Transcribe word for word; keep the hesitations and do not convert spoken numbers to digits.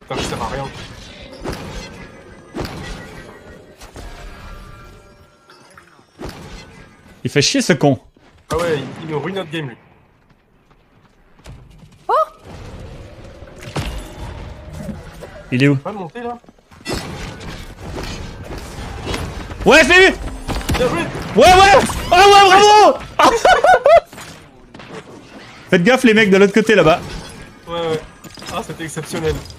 Putain, ça sert à rien. Il fait chier ce con. Ah ouais, il, il nous ruine notre game lui. Oh, Il est où? Pas monter là. Ouais, je l'ai eu. Bien joué. Ouais, ouais. Ah ouais, bravo. Faites gaffe les mecs de l'autre côté là-bas. Ouais, ouais. Ah, c'était exceptionnel.